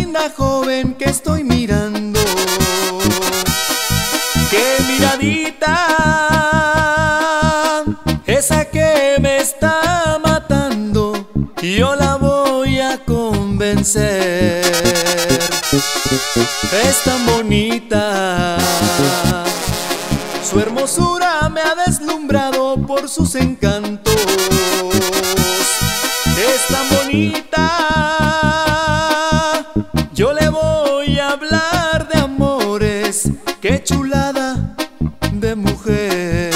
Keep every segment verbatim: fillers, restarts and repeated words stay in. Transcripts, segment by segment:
linda joven que estoy mirando. ¡Qué miradita! Esa que me está matando, yo la voy a convencer. Es tan bonita, su hermosura me ha deslumbrado por sus encantos. Es tan bonita, yo le voy a hablar de amores. ¡Qué chulada de mujer!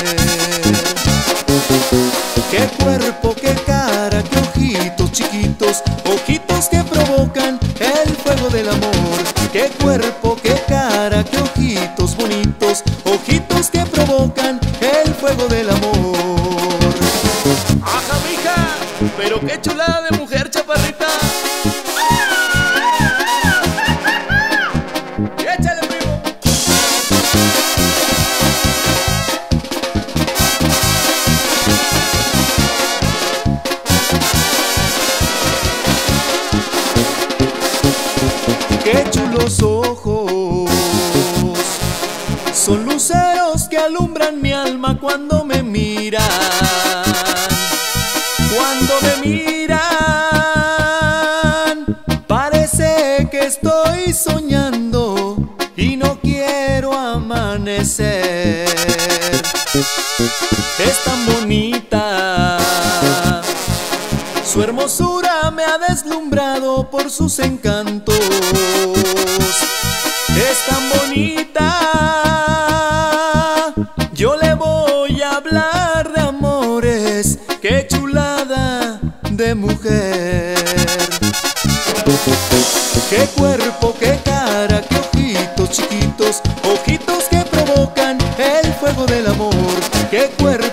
¡Qué cuerpo, qué cara, qué ojitos chiquitos! Ojitos que provocan el fuego del amor. ¡Qué cuerpo, qué cara, qué ojitos bonitos! Ojitos que provocan el fuego del amor. ¡Ajá, mija! ¡Pero qué chulada de mujer, chaparrita! ¡Échale, primo! ¡Qué chulos ojos! Son luceros que alumbran mi alma cuando me miran. Cuando me miran, parece que estoy soñando y no quiero amanecer. Es tan bonita, su hermosura me ha deslumbrado por sus encantos. Es tan bonita, yo le voy a hablar de amores. ¡Qué chulada de mujer! ¡Qué cuerpo, qué cara, qué ojitos chiquitos! Ojitos que provocan el fuego del amor. ¡Qué cuerpo!